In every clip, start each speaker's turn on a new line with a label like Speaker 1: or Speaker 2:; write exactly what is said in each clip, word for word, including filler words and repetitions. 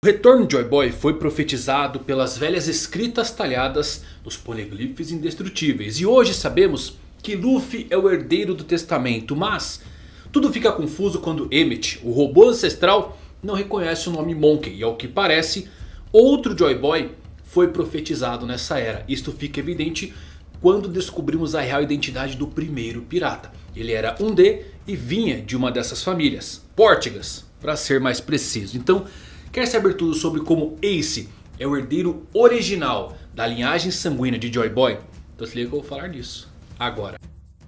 Speaker 1: O retorno de Joy Boy foi profetizado pelas velhas escritas talhadas nos poliglifes indestrutíveis. E hoje sabemos que Luffy é o herdeiro do testamento. Mas tudo fica confuso quando Emmett, o robô ancestral, não reconhece o nome Monkey. E ao que parece, outro Joy Boy foi profetizado nessa era. Isto fica evidente quando descobrimos a real identidade do primeiro pirata. Ele era um D e vinha de uma dessas famílias, Pórtigas, para ser mais preciso. Então, quer saber tudo sobre como Ace é o herdeiro original da linhagem sanguínea de Joy Boy? Então se liga que eu vou falar disso agora.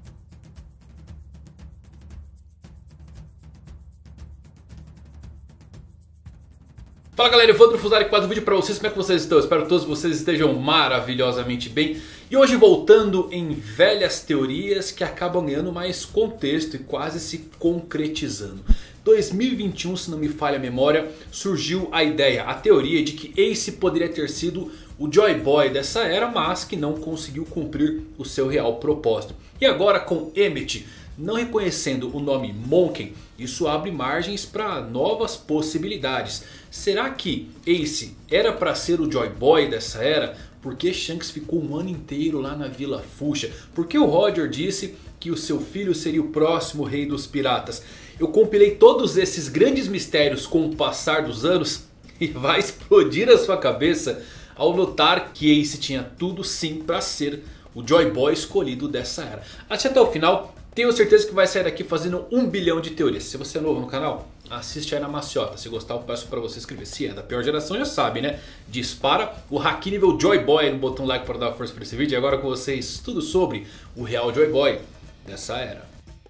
Speaker 1: Fala galera, Evandro Fusari com mais um vídeo pra vocês. Como é que vocês estão? Espero que todos vocês estejam maravilhosamente bem. E hoje voltando em velhas teorias que acabam ganhando mais contexto e quase se concretizando. dois mil e vinte e um, se não me falha a memória, surgiu a ideia, a teoria de que Ace poderia ter sido o Joy Boy dessa era, mas que não conseguiu cumprir o seu real propósito. E agora com Emmett não reconhecendo o nome Monkey, isso abre margens para novas possibilidades. Será que Ace era para ser o Joy Boy dessa era? Por que Shanks ficou um ano inteiro lá na Vila Fuchsia? Por que o Roger disse que o seu filho seria o próximo rei dos piratas? Eu compilei todos esses grandes mistérios com o passar dos anos e vai explodir a sua cabeça ao notar que Ace tinha tudo sim para ser o Joy Boy escolhido dessa era. Assiste até o final, tenho certeza que vai sair daqui fazendo um bilhão de teorias. Se você é novo no canal, assiste aí na maciota. Se gostar, eu peço para você inscrever. Se é da pior geração, já sabe, né? Dispara o Haki nível Joy Boy aí no botão like para dar força para esse vídeo. E agora com vocês tudo sobre o real Joy Boy dessa era.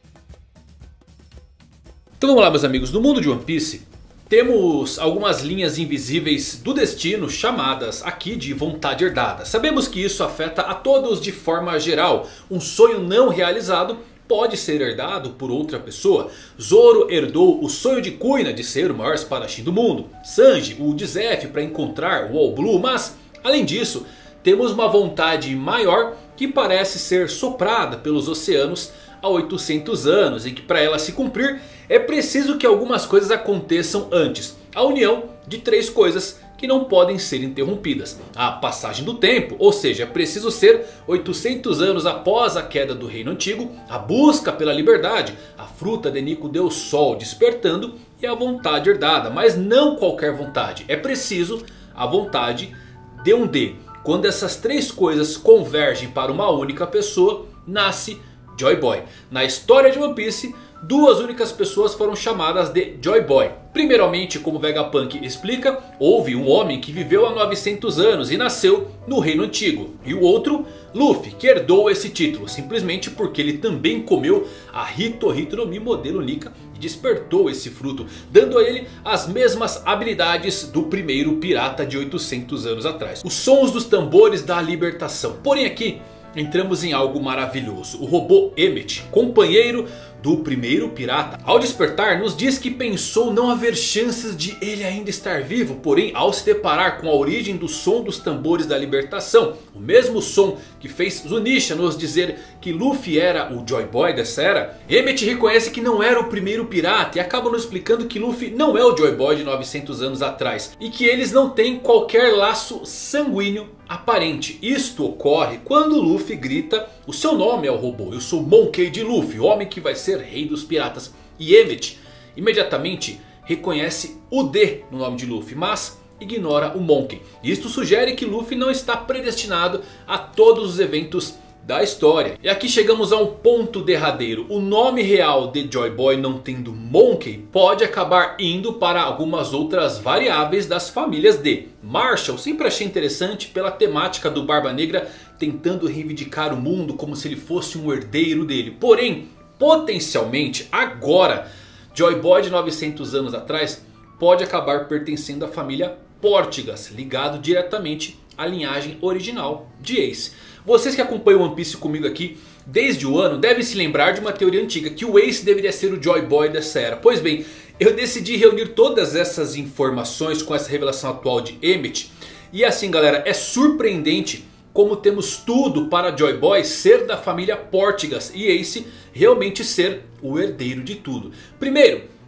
Speaker 1: Então vamos lá, meus amigos. No mundo de One Piece temos algumas linhas invisíveis do destino chamadas aqui de vontade herdada. Sabemos que isso afeta a todos de forma geral. Um sonho não realizado pode ser herdado por outra pessoa. Zoro herdou o sonho de Kuina de ser o maior espadachim do mundo. Sanji o de Zeff para encontrar o All Blue. Mas além disso temos uma vontade maior que parece ser soprada pelos oceanos há oitocentos anos. E que para ela se cumprir é preciso que algumas coisas aconteçam antes. A união de três coisas que não podem ser interrompidas. A passagem do tempo, ou seja, é preciso ser oitocentos anos após a queda do reino antigo. A busca pela liberdade, a fruta de Nico deu sol despertando. E a vontade herdada, mas não qualquer vontade. É preciso a vontade de um D. Quando essas três coisas convergem para uma única pessoa, nasce Joy Boy. Na história de One Piece, duas únicas pessoas foram chamadas de Joy Boy. Primeiramente, como Vegapunk explica, houve um homem que viveu há novecentos anos e nasceu no reino antigo. E o outro, Luffy, que herdou esse título simplesmente porque ele também comeu a Hito Hito no Mi modelo Nika e despertou esse fruto, dando a ele as mesmas habilidades do primeiro pirata de oitocentos anos atrás. Os sons dos tambores da libertação. Porém aqui entramos em algo maravilhoso. O robô Emmett, companheiro do primeiro pirata, ao despertar nos diz que pensou não haver chances de ele ainda estar vivo. Porém, ao se deparar com a origem do som dos tambores da libertação, o mesmo som que fez Zunisha nos dizer que Luffy era o Joy Boy dessa era, Emmett reconhece que não era o primeiro pirata e acaba nos explicando que Luffy não é o Joy Boy de novecentos anos atrás e que eles não têm qualquer laço sanguíneo aparente. Isto ocorre quando Luffy grita o seu nome ao robô. Eu sou Monkey D. Luffy, o homem que vai ser rei dos piratas. E Emmett imediatamente reconhece o D no nome de Luffy, mas ignora o Monkey. Isto sugere que Luffy não está predestinado a todos os eventos da história. E aqui chegamos a um ponto derradeiro. O nome real de Joy Boy, não tendo Monkey, pode acabar indo para algumas outras variáveis das famílias D. Marshall sempre achei interessante pela temática do Barba Negra tentando reivindicar o mundo como se ele fosse um herdeiro dele. Porém, potencialmente agora, Joy Boy de novecentos anos atrás pode acabar pertencendo à família Pórtigas, ligado diretamente à linhagem original de Ace. Vocês que acompanham One Piece comigo aqui desde o ano devem se lembrar de uma teoria antiga, que o Ace deveria ser o Joy Boy dessa era. Pois bem, eu decidi reunir todas essas informações com essa revelação atual de Emmett. E assim galera, é surpreendente como temos tudo para Joy Boy ser da família Pórtigas e Ace realmente ser o herdeiro de tudo. Primeiro,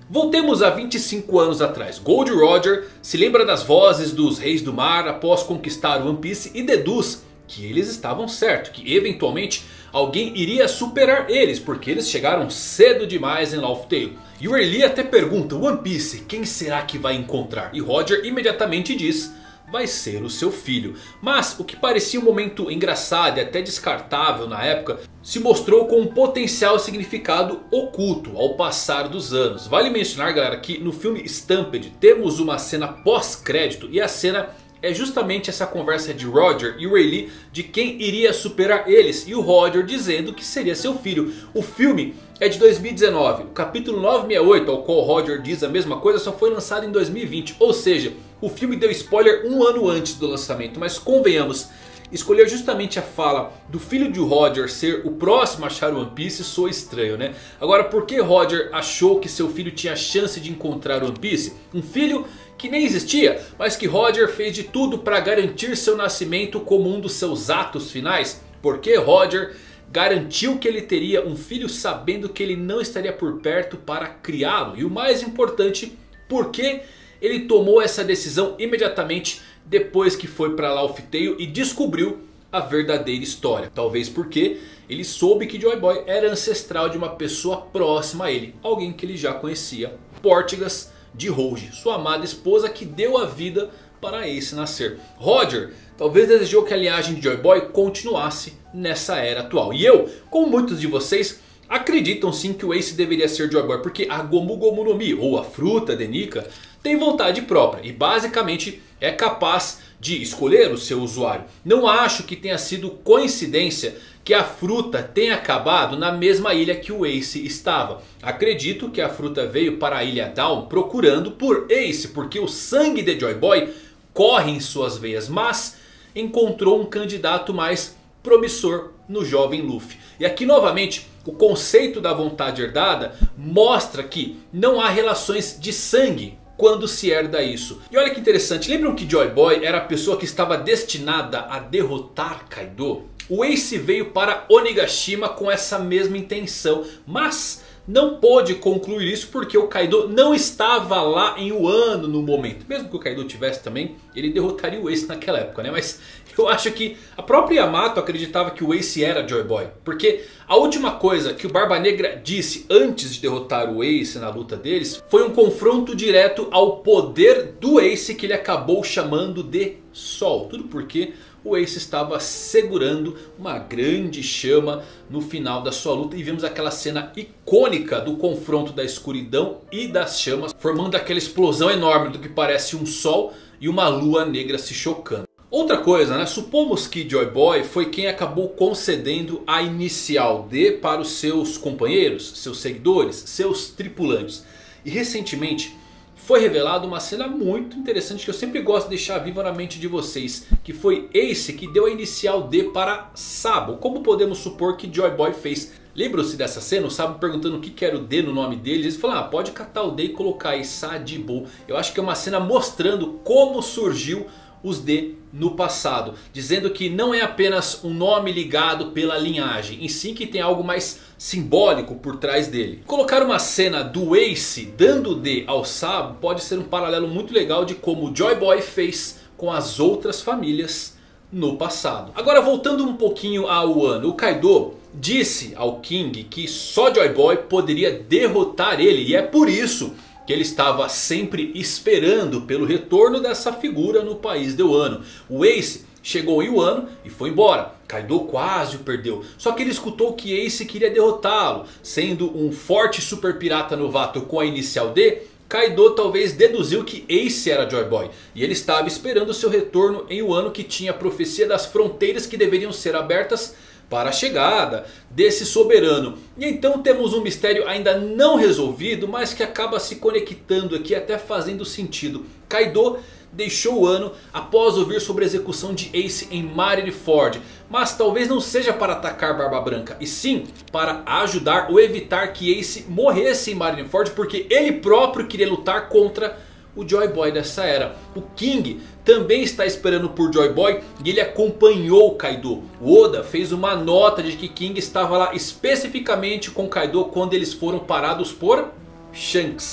Speaker 1: Voltemos a vinte e cinco anos atrás. Gold Roger se lembra das vozes dos Reis do Mar após conquistar One Piece e deduz que eles estavam certos, que eventualmente alguém iria superar eles, porque eles chegaram cedo demais em Laugh Tale. E o Rayleigh até pergunta: One Piece, quem será que vai encontrar? E Roger imediatamente diz: vai ser o seu filho. Mas o que parecia um momento engraçado e até descartável na época, se mostrou com um potencial significado oculto ao passar dos anos. Vale mencionar, galera, que no filme Stampede temos uma cena pós-crédito, e a cena é justamente essa conversa de Roger e Rayleigh de quem iria superar eles. E o Roger dizendo que seria seu filho. O filme é de dois mil e dezenove. O capítulo novecentos e sessenta e oito, ao qual o Roger diz a mesma coisa, só foi lançado em dois mil e vinte. Ou seja, o filme deu spoiler um ano antes do lançamento. Mas convenhamos, escolher justamente a fala do filho de Roger ser o próximo a achar One Piece soa estranho, né? Agora, por que Roger achou que seu filho tinha chance de encontrar One Piece? Um filho que nem existia, mas que Roger fez de tudo para garantir seu nascimento como um dos seus atos finais? Porque Roger garantiu que ele teria um filho sabendo que ele não estaria por perto para criá-lo? E o mais importante, por que ele tomou essa decisão imediatamente depois que foi para Laugh Tale e descobriu a verdadeira história? Talvez porque ele soube que Joy Boy era ancestral de uma pessoa próxima a ele, alguém que ele já conhecia, Portigas de Rouge, sua amada esposa que deu a vida para Ace nascer. Roger talvez desejou que a linhagem de Joy Boy continuasse nessa era atual. E eu, como muitos de vocês, acreditam sim que o Ace deveria ser Joy Boy, porque a Gomu Gomu no Mi, ou a fruta de Nika, tem vontade própria e basicamente é capaz de escolher o seu usuário. Não acho que tenha sido coincidência que a fruta tenha acabado na mesma ilha que o Ace estava. Acredito que a fruta veio para a ilha Down procurando por Ace, porque o sangue de Joy Boy corre em suas veias, mas encontrou um candidato mais promissor no jovem Luffy. E aqui novamente o conceito da vontade herdada mostra que não há relações de sangue quando se herda isso. E olha que interessante, lembram que Joy Boy era a pessoa que estava destinada a derrotar Kaido? O Ace veio para Onigashima com essa mesma intenção, mas não pôde concluir isso porque o Kaido não estava lá em Wano no momento. Mesmo que o Kaido tivesse também, ele derrotaria o Ace naquela época, né? Mas eu acho que a própria Yamato acreditava que o Ace era Joy Boy, porque a última coisa que o Barba Negra disse antes de derrotar o Ace na luta deles foi um confronto direto ao poder do Ace, que ele acabou chamando de Sol. Tudo porque o Ace estava segurando uma grande chama no final da sua luta. E vimos aquela cena icônica do confronto da escuridão e das chamas, formando aquela explosão enorme do que parece um sol e uma lua negra se chocando. Outra coisa, né? Supomos que Joy Boy foi quem acabou concedendo a inicial D para os seus companheiros, seus seguidores, seus tripulantes. E recentemente foi revelada uma cena muito interessante que eu sempre gosto de deixar viva na mente de vocês, que foi Ace que deu a inicial D para Sabo. Como podemos supor que Joy Boy fez? Lembram-se dessa cena? O Sabo perguntando o que que era o D no nome dele. Eles falaram: ah, pode catar o D e colocar aí Sadibu. Eu acho que é uma cena mostrando como surgiu os D no passado, dizendo que não é apenas um nome ligado pela linhagem, em si que tem algo mais simbólico por trás dele. Colocar uma cena do Ace dando D ao Sabo pode ser um paralelo muito legal de como Joy Boy fez com as outras famílias no passado. Agora voltando um pouquinho a Wano, o Kaido disse ao King que só Joy Boy poderia derrotar ele, e é por isso que ele estava sempre esperando pelo retorno dessa figura no país de Wano. O Ace chegou em Wano e foi embora. Kaido quase o perdeu. Só que ele escutou que Ace queria derrotá-lo. Sendo um forte super pirata novato com a inicial D, Kaido talvez deduziu que Ace era Joy Boy. E ele estava esperando seu retorno em Wano, que tinha a profecia das fronteiras que deveriam ser abertas para a chegada desse soberano. E então temos um mistério ainda não resolvido, mas que acaba se conectando aqui, até fazendo sentido. Kaido deixou Wano após ouvir sobre a execução de Ace em Marineford, mas talvez não seja para atacar Barba Branca, e sim para ajudar ou evitar que Ace morresse em Marineford, porque ele próprio queria lutar contra o Joy Boy dessa era. O King também está esperando por Joy Boy e ele acompanhou Kaido. O Oda fez uma nota de que King estava lá especificamente com Kaido quando eles foram parados por Shanks.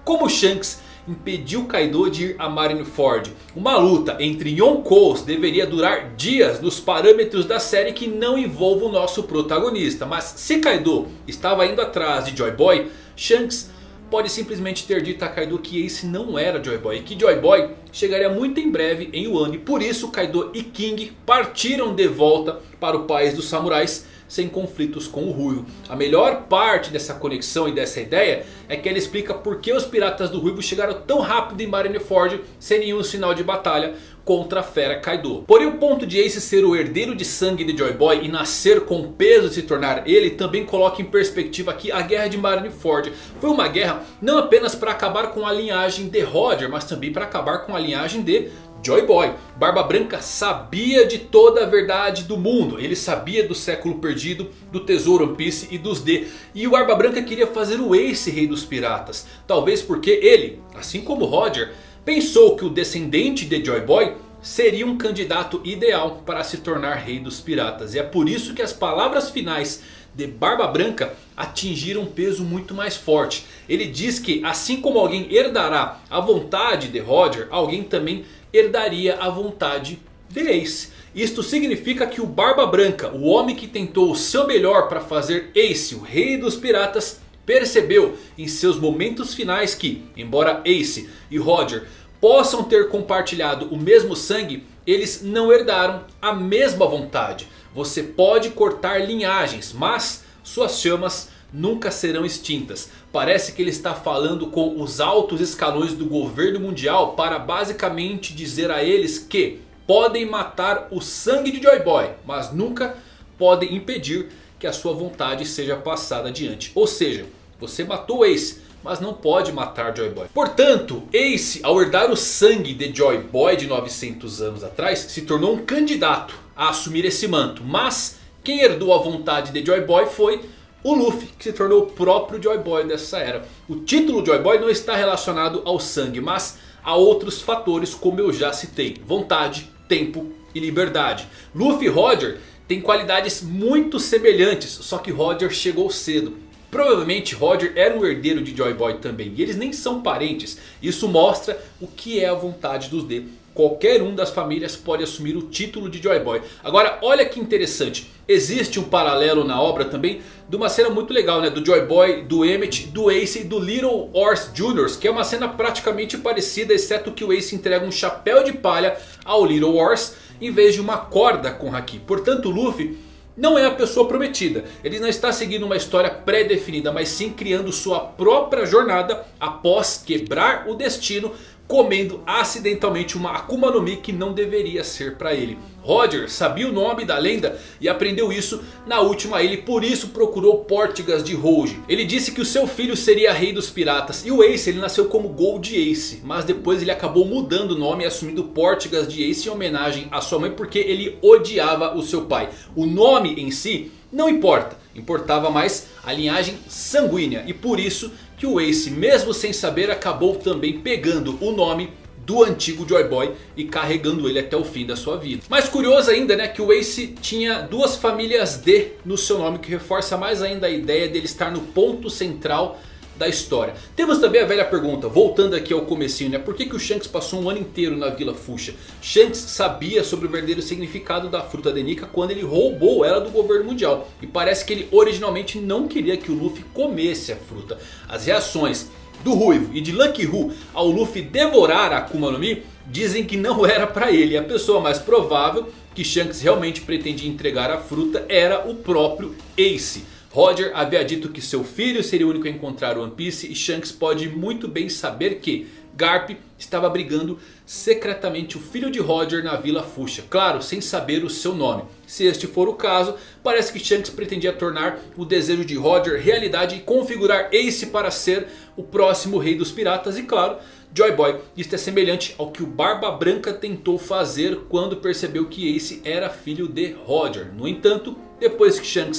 Speaker 1: como Shanks impediu Kaido de ir a Marineford. Uma luta entre Yonkous deveria durar dias nos parâmetros da série que não envolve o nosso protagonista. Mas se Kaido estava indo atrás de Joy Boy, Shanks pode simplesmente ter dito a Kaido que Ace não era Joy Boy, e que Joy Boy chegaria muito em breve em Wano. Por isso Kaido e King partiram de volta para o país dos samurais sem conflitos com o Ruivo. A melhor parte dessa conexão e dessa ideia é que ela explica por que os piratas do Ruivo chegaram tão rápido em Marineford sem nenhum sinal de batalha contra a fera Kaido. Porém o ponto de Ace ser o herdeiro de sangue de Joy Boy e nascer com o peso de se tornar ele também coloca em perspectiva que a guerra de Marineford foi uma guerra não apenas para acabar com a linhagem de Roger, mas também para acabar com a linhagem de Joy Boy. Barba Branca sabia de toda a verdade do mundo. Ele sabia do século perdido, do tesouro One Piece e dos D. E o Barba Branca queria fazer o Ace rei dos piratas. Talvez porque ele, assim como Roger, pensou que o descendente de Joy Boy seria um candidato ideal para se tornar rei dos piratas. E é por isso que as palavras finais de Barba Branca atingiram um peso muito mais forte. Ele diz que assim como alguém herdará a vontade de Roger, alguém também herdaria a vontade de Ace. Isto significa que o Barba Branca, o homem que tentou o seu melhor para fazer Ace o rei dos piratas, percebeu em seus momentos finais que, embora Ace e Roger possam ter compartilhado o mesmo sangue, eles não herdaram a mesma vontade. Você pode cortar linhagens, mas suas chamas nunca serão extintas. Parece que ele está falando com os altos escalões do governo mundial para basicamente dizer a eles que podem matar o sangue de Joy Boy, mas nunca podem impedir que a sua vontade seja passada adiante. Ou seja, você matou Ace, mas não pode matar Joy Boy. Portanto, Ace, ao herdar o sangue de Joy Boy de novecentos anos atrás, se tornou um candidato a assumir esse manto. Mas quem herdou a vontade de Joy Boy foi o Luffy, que se tornou o próprio Joy Boy dessa era. O título Joy Boy não está relacionado ao sangue, mas a outros fatores como eu já citei: vontade, tempo e liberdade. Luffy e Roger têm qualidades muito semelhantes, só que Roger chegou cedo. Provavelmente Roger era um herdeiro de Joy Boy também, e eles nem são parentes. Isso mostra o que é a vontade dos D. Qualquer um das famílias pode assumir o título de Joy Boy. Agora olha que interessante. Existe um paralelo na obra também de uma cena muito legal, né? Do Joy Boy, do Emmett, do Ace e do Little Horse Júnior Que é uma cena praticamente parecida, exceto que o Ace entrega um chapéu de palha ao Little Horse em vez de uma corda com haki. Portanto, o Luffy não é a pessoa prometida. Ele não está seguindo uma história pré-definida, mas sim criando sua própria jornada após quebrar o destino, comendo acidentalmente uma Akuma no Mi que não deveria ser para ele. Roger sabia o nome da lenda e aprendeu isso na última ilha, e por isso procurou Portigas de Rouge. Ele disse que o seu filho seria rei dos piratas, e o Ace ele nasceu como Gold Ace, mas depois ele acabou mudando o nome e assumindo Portigas de Ace em homenagem à sua mãe, porque ele odiava o seu pai. O nome em si não importa, importava mais a linhagem sanguínea, e por isso que o Ace, mesmo sem saber, acabou também pegando o nome do antigo Joy Boy e carregando ele até o fim da sua vida. Mais curioso ainda, né, que o Ace tinha duas famílias D no seu nome, que reforça mais ainda a ideia dele estar no ponto central da história. Temos também a velha pergunta, voltando aqui ao comecinho, né? Por que que o Shanks passou um ano inteiro na Vila Fuchsia? Shanks sabia sobre o verdadeiro significado da fruta de Nika quando ele roubou ela do governo mundial. E parece que ele originalmente não queria que o Luffy comesse a fruta. As reações do Ruivo e de Lucky Ru ao Luffy devorar a Akuma no Mi dizem que não era para ele. A pessoa mais provável que Shanks realmente pretendia entregar a fruta era o próprio Ace. Roger havia dito que seu filho seria o único a encontrar One Piece, e Shanks pode muito bem saber que Garp estava abrigando secretamente o filho de Roger na Vila Fuchsia. Claro, sem saber o seu nome. Se este for o caso, parece que Shanks pretendia tornar o desejo de Roger realidade e configurar Ace para ser o próximo rei dos piratas. E claro, Joy Boy, isto é semelhante ao que o Barba Branca tentou fazer quando percebeu que Ace era filho de Roger. No entanto, depois que Shanks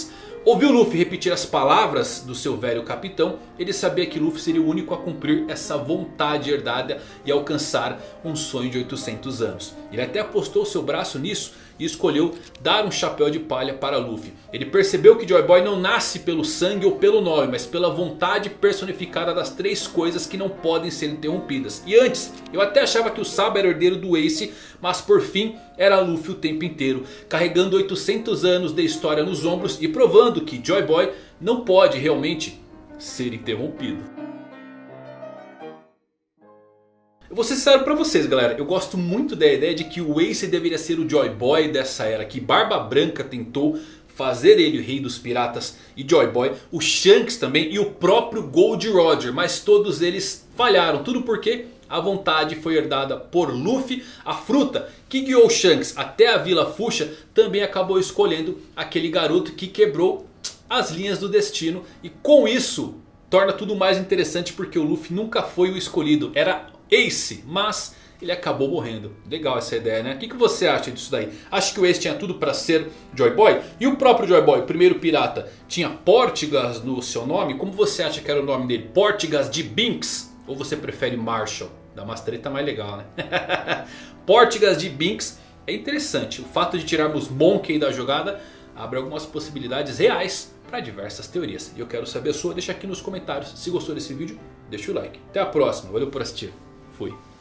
Speaker 1: ouviu Luffy repetir as palavras do seu velho capitão, ele sabia que Luffy seria o único a cumprir essa vontade herdada e alcançar um sonho de oitocentos anos. Ele até apostou seu braço nisso e escolheu dar um chapéu de palha para Luffy. Ele percebeu que Joy Boy não nasce pelo sangue ou pelo nome, mas pela vontade personificada das três coisas que não podem ser interrompidas. E antes eu até achava que o Sabo era herdeiro do Ace, mas por fim era Luffy o tempo inteiro, carregando oitocentos anos de história nos ombros e provando que Joy Boy não pode realmente ser interrompido. Eu vou ser sincero pra vocês, galera, eu gosto muito da ideia de que o Ace deveria ser o Joy Boy dessa era, que Barba Branca tentou fazer ele o rei dos piratas e Joy Boy, o Shanks também e o próprio Gold Roger, mas todos eles falharam, tudo porque a vontade foi herdada por Luffy. A fruta que guiou Shanks até a Vila Fuchsia também acabou escolhendo aquele garoto que quebrou as linhas do destino. E com isso torna tudo mais interessante porque o Luffy nunca foi o escolhido, era Ace, mas ele acabou morrendo. Legal essa ideia, né? O que, que você acha disso daí? Acha que o Ace tinha tudo para ser Joy Boy? E o próprio Joy Boy, o primeiro pirata, tinha Portigas no seu nome? Como você acha que era o nome dele? Portigas de Binks? Ou você prefere Marshall? Dá umas treta mais legal, né? Portigas de Binks é interessante. O fato de tirarmos Monkey da jogada abre algumas possibilidades reais para diversas teorias. E eu quero saber a sua, deixa aqui nos comentários. Se gostou desse vídeo, deixa o like. Até a próxima, valeu por assistir. Fui.